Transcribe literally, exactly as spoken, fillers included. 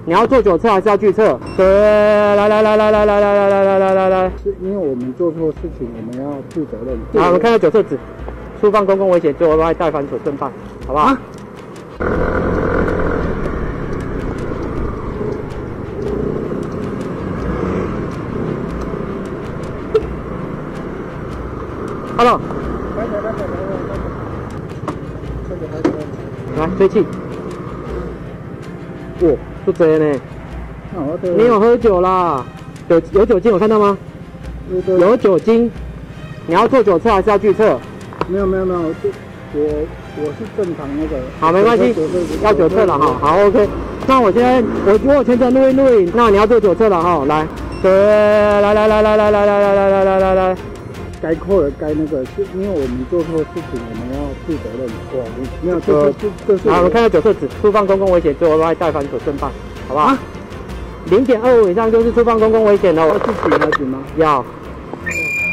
你要做酒测还是要拒测？对，来来来来来来来来来来来来来， 是因为我们做错事情，我们要负责任。 好，我们看下酒测纸，触犯公共危险罪，额外代反所申办，好不好？啊 Hello， 来吹气。哇，不贼呢。你有喝酒啦？有有酒精，有看到吗？有酒精。你要做酒测还是要拒测？ 没有没有没有，我我我是正常那个。 好，没关系，要酒测了哈。好 ，OK。那我现在我我有全程录音录影，那你要做酒测了哈。来，对，来来来来来来来来来来来来来。 该扣的该那个，是因为我们做错事情，我们要负责任。哇，没有，这这这是。好，我们看下酒测纸，触犯公共危险罪，额外代反所申办，好不好？零点二五以上就是触犯公共危险了。要自己还行吗？要。